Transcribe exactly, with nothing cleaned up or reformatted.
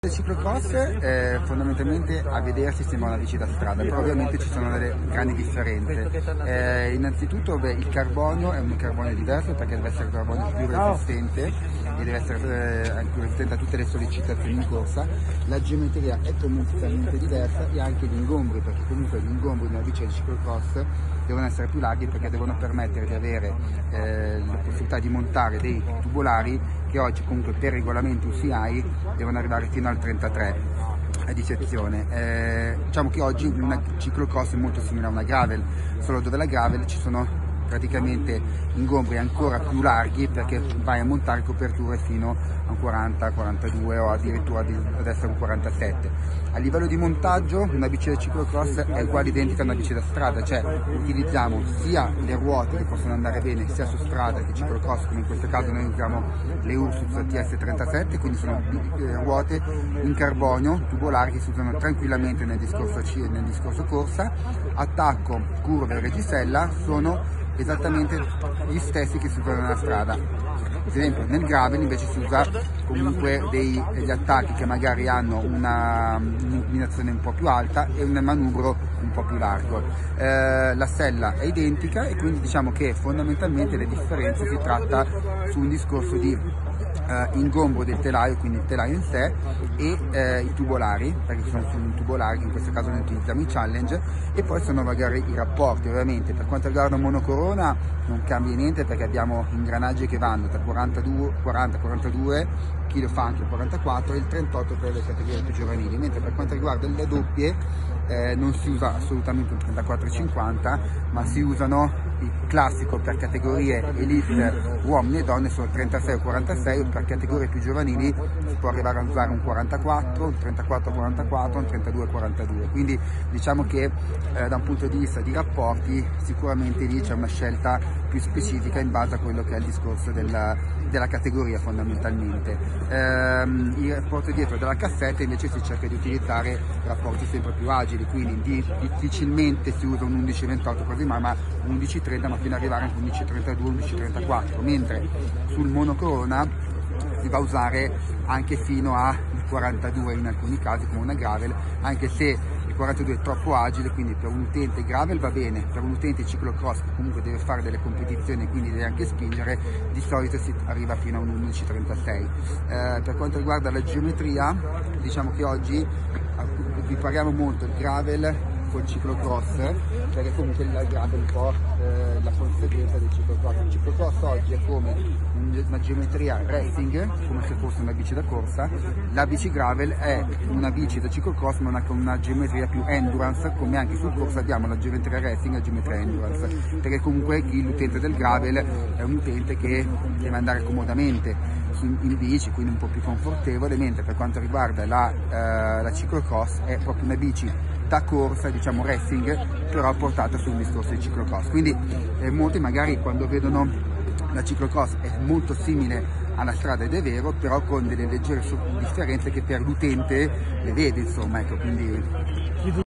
Il ciclocross eh, fondamentalmente a vedersi sembra una bici da strada, però ovviamente ci sono delle grandi differenze. Eh, innanzitutto beh, il carbonio è un carbonio diverso perché deve essere un carbonio più resistente e deve essere eh, più resistente a tutte le sollecitazioni in corsa. La geometria è completamente diversa e anche gli ingombri, perché comunque gli ingombri di una bici di ciclocross devono essere più larghi perché devono permettere di avere eh, la possibilità di montare dei tubolari che oggi comunque per regolamento U C I devono arrivare fino al trentatré a dissezione. Eh, diciamo che oggi una ciclocross è molto simile a una gravel, solo dove la gravel ci sono praticamente ingombri ancora più larghi perché vai a montare coperture fino a un quaranta quarantadue o addirittura adesso un quarantasette. A livello di montaggio una bici da ciclocross è uguale identica a una bici da strada, cioè utilizziamo sia le ruote che possono andare bene sia su strada che ciclocross, come in questo caso noi usiamo le Ursus T S trentasette, quindi sono ruote in carbonio tubolari che si usano tranquillamente nel discorso, nel discorso corsa. Attacco, curve e regisella sono esattamente gli stessi che si usano nella strada. Ad esempio nel gravel invece si usa comunque dei, degli attacchi che magari hanno un'inclinazione un po' più alta e un manubrio un po' più largo. Eh, la sella è identica e quindi diciamo che fondamentalmente le differenze si tratta su un discorso di Uh, ingombro del telaio, quindi il telaio in sé, e uh, i tubolari, perché sono solo tubolari, in questo caso noi utilizziamo i challenge, e poi sono magari i rapporti. Ovviamente per quanto riguarda monocorona non cambia niente perché abbiamo ingranaggi che vanno da quarantadue, quaranta quarantadue kg fa anche quarantaquattro e il trentotto per le categorie più giovanili, mentre per quanto riguarda le doppie eh, non si usa assolutamente un trentaquattro cinquanta, ma si usano il classico per categorie elite uomini e donne sono trentasei o quarantasei, per categorie più giovanili si può arrivare a usare un quarantaquattro, un trentaquattro quarantaquattro, un trentadue quarantadue, quindi diciamo che eh, da un punto di vista di rapporti sicuramente lì c'è una scelta più specifica in base a quello che è il discorso della, della categoria fondamentalmente. Ehm, il rapporto dietro della cassetta invece si cerca di utilizzare rapporti sempre più agili, quindi di, difficilmente si usa un undici ventotto quasi mai, ma un undici trenta, ma fino ad arrivare anche un undici trentadue, undici trentaquattro, mentre sul monocorona si va a usare anche fino a quarantadue in alcuni casi come una gravel, anche se il quarantadue è troppo agile, quindi per un utente gravel va bene, per un utente ciclocross che comunque deve fare delle competizioni e quindi deve anche spingere, di solito si arriva fino a un undici trentasei. Eh, per quanto riguarda la geometria, diciamo che oggi vi parliamo molto il gravel col ciclocross, perché comunque il gravel è un po' eh, la conseguenza del ciclocross. Il ciclocross oggi è come una geometria racing, come se fosse una bici da corsa. La bici gravel è una bici da ciclocross ma con una geometria più endurance, come anche sul corso abbiamo la geometria racing e la geometria endurance, perché comunque l'utente del gravel è un utente che deve andare comodamente in bici, quindi un po' più confortevole, mentre per quanto riguarda la, eh, la ciclocross è proprio una bici da corsa, diciamo racing, però portata sul discorso di ciclocross. Quindi eh, molti magari quando vedono la ciclocross è molto simile alla strada, ed è vero, però con delle leggere differenze che per l'utente le vede, insomma, ecco, quindi